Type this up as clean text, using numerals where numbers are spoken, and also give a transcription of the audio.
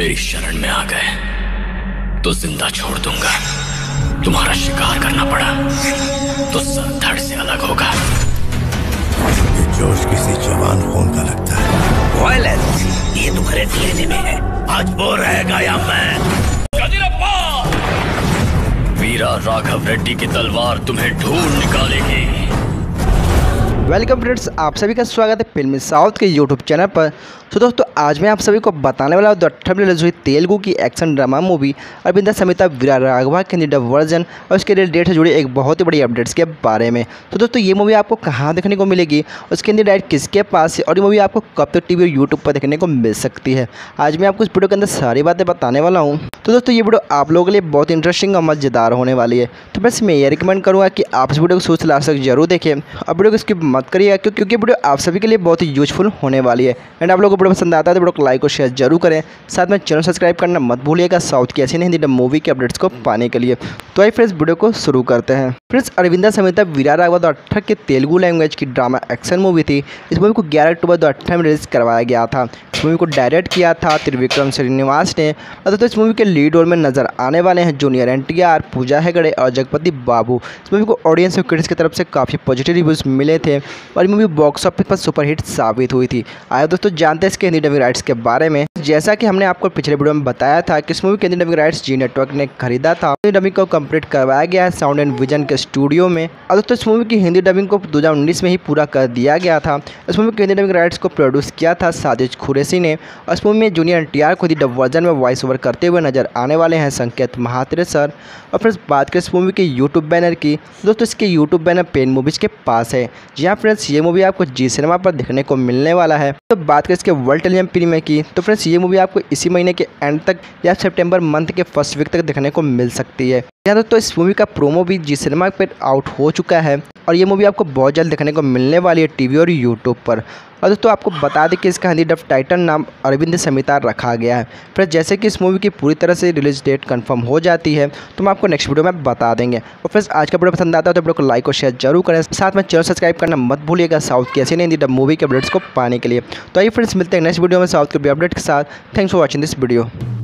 मेरी शरण में आ गए तो जिंदा छोड़ दूंगा। तुम्हारा शिकार करना पड़ा तो सर धड़ से अलग होगा। ये जोश किसी जवान खून का लगता है। वायलेंस ये तुम्हारे डीएनए में है। आज वो रहेगा या मैं। वीरा राघव रेड्डी की तलवार तुम्हें ढूंढ निकालेगी। वेलकम फ्रेंड्स, आप सभी का स्वागत है फिल्मी साउथ के यूट्यूब चैनल पर। तो दोस्तों आज मैं आप सभी को बताने वाला हूँ 2018 में रिलीज हुई तेलुगु की action drama movie Aravinda Sametha Veera Raghava के हिंदी वर्जन और उसके रिलीज डेट से जुड़ी एक बहुत ही बड़ी अपडेट्स के बारे में। तो दोस्तों ये मूवी आपको कहाँ देखने को मिलेगी, उसके हिंदी डायरेक्ट किसके पास है और ये मूवी आपको कब तक टीवी और यूट्यूब पर देखने को मिल सकती है, आज मैं आपको इस वीडियो के अंदर सारी बातें बताने वाला हूँ। तो दोस्तों ये वीडियो आप लोगों के लिए बहुत इंटरेस्टिंग और मजेदार होने वाली है। तो बस मैं ये रिकमेंड करूँगा कि आप इस वीडियो को शुरू से लास्ट तक जरूर देखें और वीडियो को स्किप मत करिएगा क्योंकि वीडियो आप सभी के लिए बहुत ही यूजफुल होने वाली है। एंड आप लोगों को वीडियो पसंद आता है तो वीडियो को लाइक और शेयर जरूर करें, साथ में चैनल सब्सक्राइब करना मत भूलिएगा साउथ की ऐसी हिंदी मूवी के अपडेट्स को पाने के लिए। तो आइए फ्रेंड्स वीडियो को शुरू करते हैं। फ्रेंड्स अरविंदा समेता वीरा राघवा 2018 की तेलुगु लैंग्वेज की ड्रामा एक्शन मूवी थी। इस मूवी को 11 अक्टूबर 2018 में रिलीज करवाया गया था। इस मूवी को डायरेक्ट किया था त्रिविक्रम श्रीनिवास ने। तो इस मूवी के लीड रोल में नजर आने वाले हैं जूनियर NTR, पूजा हेगड़े और जगपति बाबू। इस मूवी को ऑडियंस और क्रिटिक्स की तरफ से काफ़ी पॉजिटिव रिव्यूज़ मिले थे और ये मूवी बॉक्स ऑफिस पर सुपरहिट साबित हुई थी। आइए दोस्तों जानते हैं इसके हिंदी डबिंग राइट्स के बारे में। जैसा कि हमने आपको पिछले वीडियो में बताया था कि इस मूवी के Hindi dubbing rights Zee network ने खरीदा था। हिंदी डबिंग को कंप्लीट करवाया गया है साउंड एंड विजन के स्टूडियो में। और दोस्तों इस मूवी की हिंदी डबिंग को 2019 में ही पूरा कर दिया गया था। इस मूवी के हिंदी डबिंग राइट्स को प्रोड्यूस किया था साजिद खुरैशी ने और इस मूवी में जूनियर NTR को हिंदी डब वर्जन में वॉइस ओवर करते हुए नजर आने वाले हैं संकेत महात्रे सर। और फिर बात करें इस मूवी के यूट्यूब बैनर की, दोस्तों इसके यूट्यूब बैनर पेन मूवीज के पास है। जी हाँ फ्रेंड्स, ये मूवी आपको जी सिनेमा पर देखने को मिलने वाला है। तो बात करें इसके वर्ल्ड टेलीविजन प्रीमियर की, तो फ्रेंड्स ये मूवी आपको इसी महीने के एंड तक या सितंबर मंथ के फर्स्ट वीक तक देखने को मिल सकती है। यहाँ दोस्तों इस मूवी का प्रोमो भी जी सिनेमा पर आउट हो चुका है और ये मूवी आपको बहुत जल्द देखने को मिलने वाली है टीवी और यूट्यूब पर। और दोस्तों आपको बता दें कि इसका हिंदी डब टाइटल नाम अरविंद समेता रखा गया है। फिर जैसे कि इस मूवी की पूरी तरह से रिलीज डेट कंफर्म हो जाती है तो हम आपको नेक्स्ट वीडियो में बता देंगे। और फ्रेंड्स आज का वीडियो पसंद आता है तो वीडियो को लाइक और शेयर जरूर करें, साथ में चैनल सब्सक्राइब करना मत भूलिएगा साउथ की ऐसी हिंदी डब मूवी के अपडेट्स को पाने के लिए। तो आइए फ्रेंड्स मिलते हैं नेक्स्ट वीडियो में साउथ के अपडेट के साथ। Thanks for watching this video.